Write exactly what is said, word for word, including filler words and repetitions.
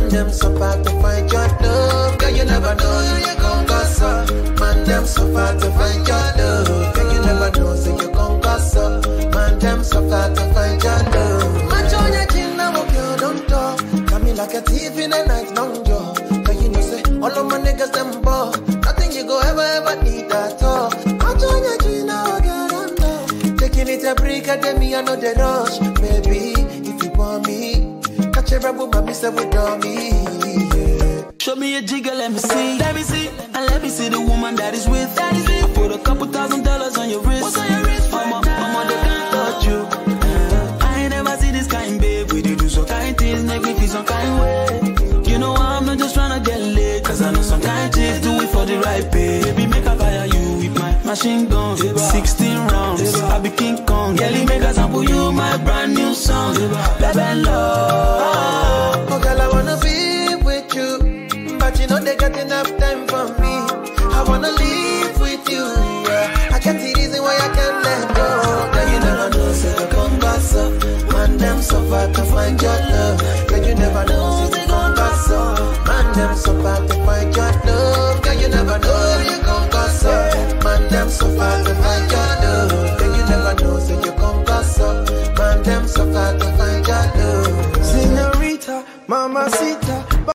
Man, them so far to find your love. Girl, you never know you you gon' cause up. Man, them so far to find your love. Girl, you never know so you gon' cause up. Man, them so far to find your love. Man, on your chin now, okay, don't talk. Got me like a thief in the night, long jaw. But you know say all of my niggas them ball. Nothing you go ever ever need at all. Man, on your chin now, okay, don't talk. Taking it a break at me, I know the rush, baby. If you want me, catch a rebel, but me say with me. Yeah. Show me a jigger, let me see, let me see, and let me see the woman that is with. That is it. Put a couple thousand dollars on your wrist. What's on your wrist? Mama, mama, they can't touch you. Uh, I ain't never see this kind, babe. We do so kind things, make me feel some kind way. You know I'm not just trying to get laid, cause I know some kind chicks do it for the right pay. Baby, make a fire you with my machine guns, sixteen rounds. I be King Kong, girl, make a sample you my brand new song. Baby, love. Oh, girl, I